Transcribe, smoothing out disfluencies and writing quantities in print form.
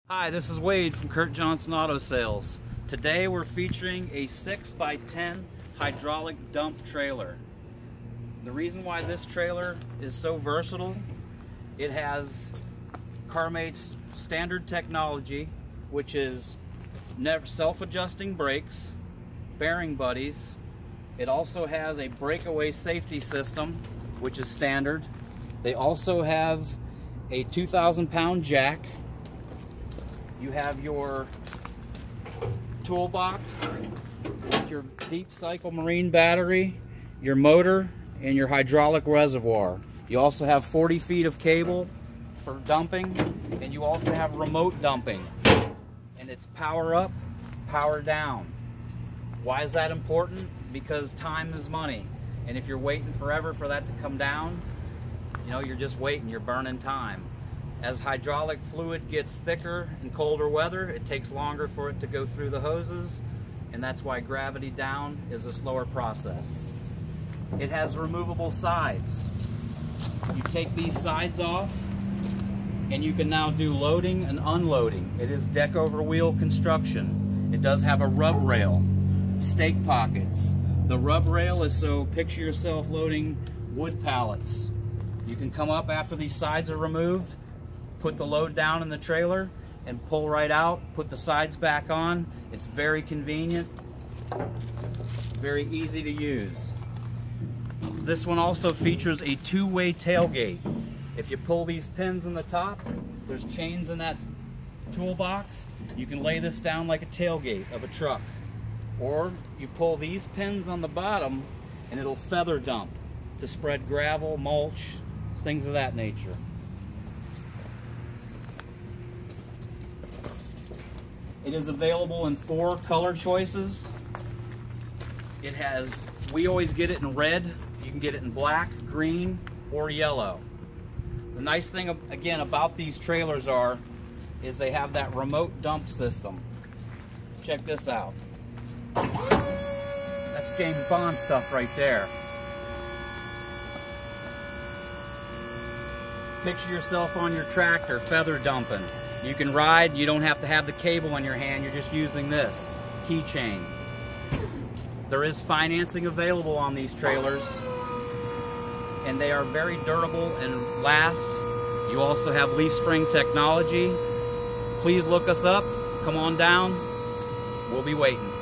Hi, this is Wade from Kurt Johnson Auto Sales. Today we're featuring a 6x10 hydraulic dump trailer. The reason why this trailer is so versatile, it has Car-Mate's standard technology, which is self-adjusting brakes, bearing buddies. It also has a breakaway safety system, which is standard. They also have a 2,000-pound jack. You have your toolbox with your deep cycle marine battery, your motor, and your hydraulic reservoir. You also have 40 feet of cable for dumping, and you also have remote dumping. And it's power up, power down. Why is that important? Because time is money. And if you're waiting forever for that to come down, you know, you're just waiting, you're burning time. As hydraulic fluid gets thicker in colder weather, it takes longer for it to go through the hoses, and that's why gravity down is a slower process. It has removable sides. You take these sides off, and you can now do loading and unloading. It is deck over wheel construction. It does have a rub rail, stake pockets. The rub rail is so picture yourself loading wood pallets. You can come up after these sides are removed, put the load down in the trailer, and pull right out, put the sides back on. It's very convenient, very easy to use. This one also features a two-way tailgate. If you pull these pins in the top, there's chains in that toolbox. You can lay this down like a tailgate of a truck. Or you pull these pins on the bottom and it'll feather dump to spread gravel, mulch, things of that nature. It is available in 4 color choices. It has, we always get it in red. You can get it in black, green, or yellow. The nice thing, again, about these trailers is they have that remote dump system. Check this out. That's James Bond stuff right there. Picture yourself on your tractor, feather dumping. You can ride, you don't have to have the cable in your hand, you're just using this keychain. There is financing available on these trailers, and they are very durable and last. You also have leaf spring technology. Please look us up, come on down, we'll be waiting.